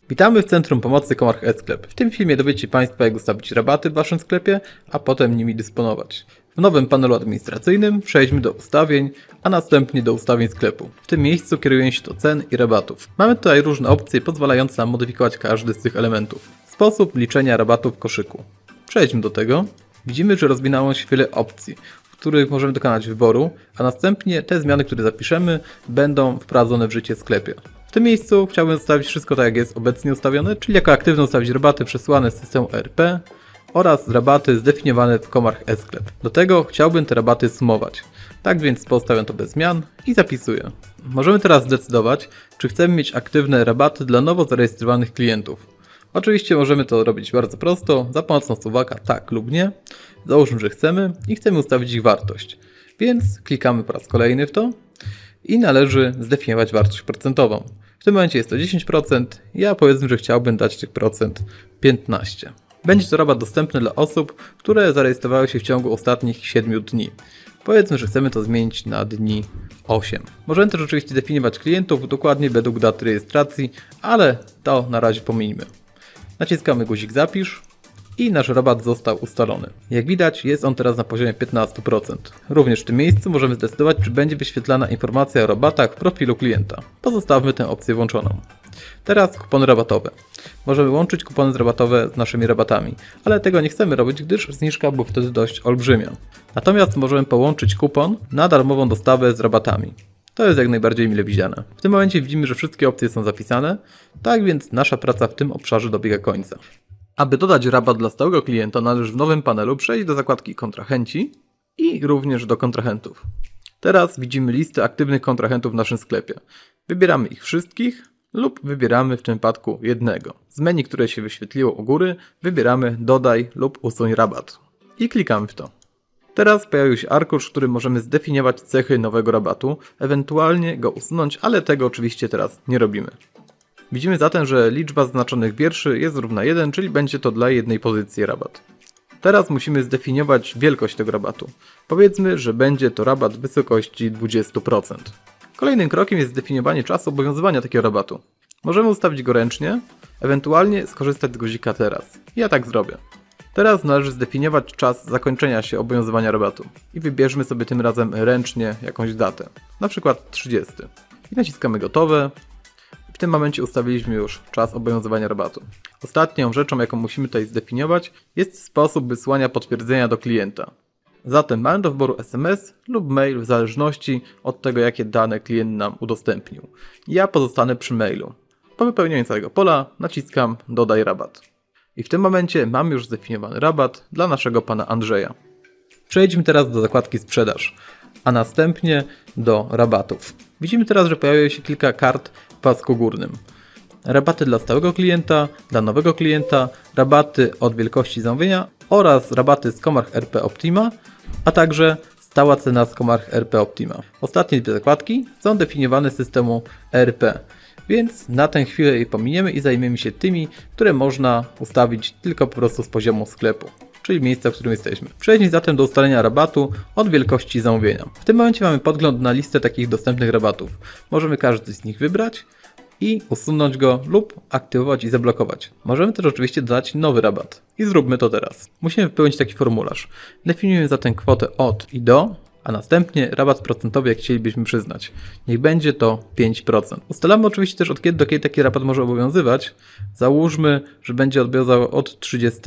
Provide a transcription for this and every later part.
Witamy w Centrum Pomocy Comarch e-Sklep. W tym filmie dowiecie Państwo, jak ustawić rabaty w Waszym sklepie, a potem nimi dysponować. W nowym panelu administracyjnym przejdźmy do ustawień, a następnie do ustawień sklepu. W tym miejscu kierujemy się do cen i rabatów. Mamy tutaj różne opcje pozwalające nam modyfikować każdy z tych elementów. Sposób liczenia rabatów w koszyku. Przejdźmy do tego. Widzimy, że rozwinęło się wiele opcji, w których możemy dokonać wyboru, a następnie te zmiany, które zapiszemy, będą wprowadzone w życie w sklepie. W tym miejscu chciałbym zostawić wszystko tak, jak jest obecnie ustawione, czyli jako aktywne ustawić rabaty przesyłane z systemu ERP oraz rabaty zdefiniowane w Comarch e-Sklep. Do tego chciałbym te rabaty sumować. Tak więc pozostawiam to bez zmian i zapisuję. Możemy teraz zdecydować, czy chcemy mieć aktywne rabaty dla nowo zarejestrowanych klientów. Oczywiście możemy to robić bardzo prosto, za pomocą suwaka tak lub nie. Załóżmy, że chcemy i chcemy ustawić ich wartość. Więc klikamy po raz kolejny w to i należy zdefiniować wartość procentową. W tym momencie jest to 10%, ja powiedzmy, że chciałbym dać tych procent 15%. Będzie to rabat dostępny dla osób, które zarejestrowały się w ciągu ostatnich 7 dni. Powiedzmy, że chcemy to zmienić na dni 8. Możemy też oczywiście definiować klientów dokładnie według daty rejestracji, ale to na razie pomińmy. Naciskamy guzik zapisz i nasz rabat został ustalony. Jak widać, jest on teraz na poziomie 15%. Również w tym miejscu możemy zdecydować, czy będzie wyświetlana informacja o rabatach w profilu klienta. Pozostawmy tę opcję włączoną. Teraz kupony rabatowe. Możemy łączyć kupony rabatowe z naszymi rabatami, ale tego nie chcemy robić, gdyż zniżka była wtedy dość olbrzymia. Natomiast możemy połączyć kupon na darmową dostawę z rabatami. To jest jak najbardziej mile widziane. W tym momencie widzimy, że wszystkie opcje są zapisane, tak więc nasza praca w tym obszarze dobiega końca. Aby dodać rabat dla stałego klienta, należy w nowym panelu przejść do zakładki kontrahenci i również do kontrahentów. Teraz widzimy listę aktywnych kontrahentów w naszym sklepie. Wybieramy ich wszystkich lub wybieramy w tym wypadku jednego. Z menu, które się wyświetliło u góry, wybieramy dodaj lub usuń rabat i klikamy w to. Teraz pojawił się arkusz, w którym możemy zdefiniować cechy nowego rabatu, ewentualnie go usunąć, ale tego oczywiście teraz nie robimy. Widzimy zatem, że liczba zaznaczonych wierszy jest równa 1, czyli będzie to dla jednej pozycji rabat. Teraz musimy zdefiniować wielkość tego rabatu. Powiedzmy, że będzie to rabat w wysokości 20%. Kolejnym krokiem jest zdefiniowanie czasu obowiązywania takiego rabatu. Możemy ustawić go ręcznie, ewentualnie skorzystać z guzika teraz. Ja tak zrobię. Teraz należy zdefiniować czas zakończenia się obowiązywania rabatu. I wybierzmy sobie tym razem ręcznie jakąś datę. Na przykład 30. I naciskamy gotowe. W tym momencie ustawiliśmy już czas obowiązywania rabatu. Ostatnią rzeczą, jaką musimy tutaj zdefiniować, jest sposób wysłania potwierdzenia do klienta. Zatem mamy do wyboru SMS lub mail w zależności od tego, jakie dane klient nam udostępnił. Ja pozostanę przy mailu. Po wypełnieniu całego pola naciskam dodaj rabat. I w tym momencie mamy już zdefiniowany rabat dla naszego pana Andrzeja. Przejdźmy teraz do zakładki sprzedaż, a następnie do rabatów. Widzimy teraz, że pojawiło się kilka kart w pasku górnym. Rabaty dla stałego klienta, dla nowego klienta, rabaty od wielkości zamówienia oraz rabaty z Comarch ERP Optima, a także stała cena z Comarch ERP Optima. Ostatnie dwie zakładki są definiowane z systemu ERP, więc na tę chwilę je pominiemy i zajmiemy się tymi, które można ustawić tylko po prostu z poziomu sklepu, czyli miejsca, w którym jesteśmy. Przejdźmy zatem do ustalenia rabatu od wielkości zamówienia. W tym momencie mamy podgląd na listę takich dostępnych rabatów. Możemy każdy z nich wybrać i usunąć go lub aktywować i zablokować. Możemy też oczywiście dodać nowy rabat i zróbmy to teraz. Musimy wypełnić taki formularz. Definiujemy zatem kwotę od i do, a następnie rabat procentowy, jak chcielibyśmy przyznać. Niech będzie to 5%. Ustalamy oczywiście też, od kiedy do kiedy taki rabat może obowiązywać. Załóżmy, że będzie obowiązywał od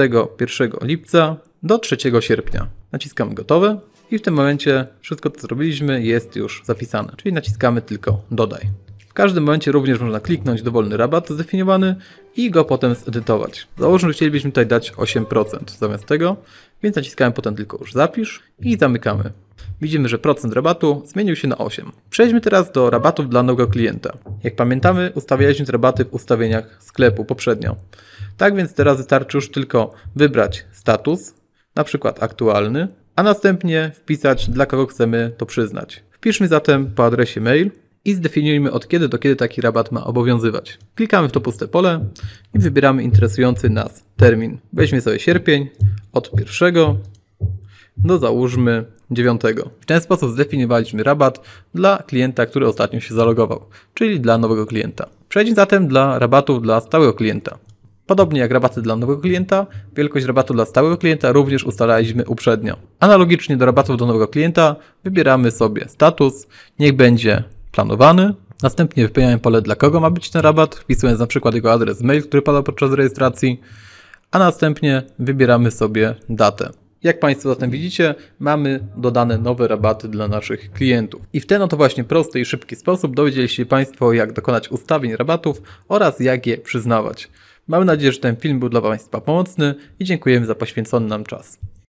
31 lipca do 3 sierpnia. Naciskamy gotowe i w tym momencie wszystko, co zrobiliśmy, jest już zapisane. Czyli naciskamy tylko dodaj. W każdym momencie również można kliknąć dowolny rabat zdefiniowany i go potem zedytować. Załóżmy, że chcielibyśmy tutaj dać 8% zamiast tego, więc naciskamy potem tylko już zapisz i zamykamy. Widzimy, że procent rabatu zmienił się na 8. Przejdźmy teraz do rabatów dla nowego klienta. Jak pamiętamy, ustawialiśmy te rabaty w ustawieniach sklepu poprzednio. Tak więc teraz wystarczy już tylko wybrać status, na przykład aktualny, a następnie wpisać, dla kogo chcemy to przyznać. Wpiszmy zatem po adresie mail i zdefiniujmy, od kiedy do kiedy taki rabat ma obowiązywać. Klikamy w to puste pole i wybieramy interesujący nas termin. Weźmy sobie sierpień od 1 do załóżmy 9. W ten sposób zdefiniowaliśmy rabat dla klienta, który ostatnio się zalogował, czyli dla nowego klienta. Przejdźmy zatem dla rabatów dla stałego klienta. Podobnie jak rabaty dla nowego klienta, wielkość rabatu dla stałego klienta również ustalaliśmy uprzednio. Analogicznie do rabatów do nowego klienta wybieramy sobie status, niech będzie planowany. Następnie wypełniamy pole, dla kogo ma być ten rabat, wpisując na przykład jego adres mail, który podał podczas rejestracji, a następnie wybieramy sobie datę. Jak Państwo zatem widzicie, mamy dodane nowe rabaty dla naszych klientów. I w ten oto właśnie prosty i szybki sposób dowiedzieli się Państwo, jak dokonać ustawień rabatów oraz jak je przyznawać. Mamy nadzieję, że ten film był dla Państwa pomocny i dziękujemy za poświęcony nam czas.